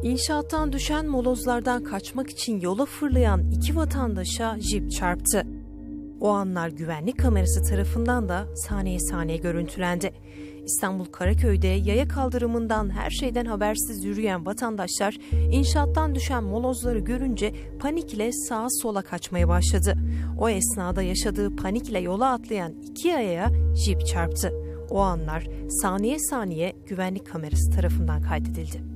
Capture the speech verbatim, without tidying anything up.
İnşaattan düşen molozlardan kaçmak için yola fırlayan iki vatandaşa jip çarptı. O anlar güvenlik kamerası tarafından da saniye saniye görüntülendi. İstanbul Karaköy'de yaya kaldırımından her şeyden habersiz yürüyen vatandaşlar inşaattan düşen molozları görünce panikle sağa sola kaçmaya başladı. O esnada yaşadığı panikle yola atlayan iki yayaya jip çarptı. O anlar saniye saniye güvenlik kamerası tarafından kaydedildi.